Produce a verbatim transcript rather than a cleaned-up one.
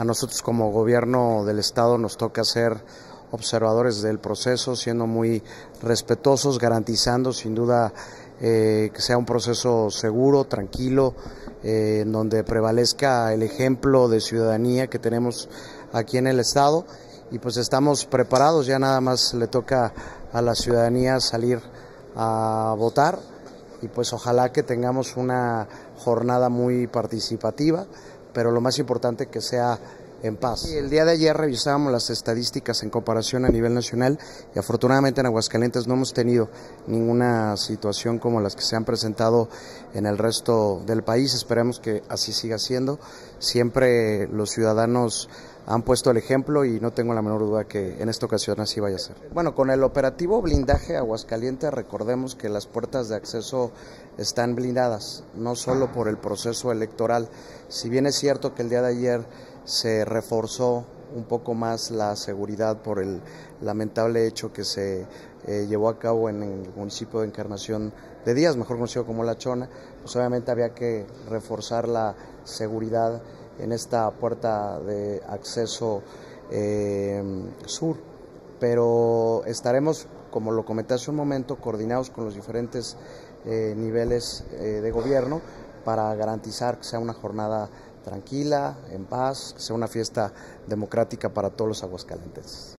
A nosotros como gobierno del estado nos toca ser observadores del proceso, siendo muy respetuosos, garantizando sin duda eh, que sea un proceso seguro, tranquilo, eh, en donde prevalezca el ejemplo de ciudadanía que tenemos aquí en el estado, y pues estamos preparados, ya nada más le toca a la ciudadanía salir a votar, y pues ojalá que tengamos una jornada muy participativa, pero lo más importante que sea en paz. Y el día de ayer revisábamos las estadísticas en comparación a nivel nacional y afortunadamente en Aguascalientes no hemos tenido ninguna situación como las que se han presentado en el resto del país. Esperemos que así siga siendo. Siempre los ciudadanos han puesto el ejemplo y no tengo la menor duda que en esta ocasión así vaya a ser. Bueno, con el operativo blindaje Aguascalientes, recordemos que las puertas de acceso están blindadas, no solo por el proceso electoral. Si bien es cierto que el día de ayer se reforzó un poco más la seguridad por el lamentable hecho que se eh, llevó a cabo en el municipio de Encarnación de Díaz, mejor conocido como La Chona, pues obviamente había que reforzar la seguridad en esta puerta de acceso eh, sur, pero estaremos, como lo comenté hace un momento, coordinados con los diferentes eh, niveles eh, de gobierno para garantizar que sea una jornada tranquila, en paz, que sea una fiesta democrática para todos los aguascalentenses.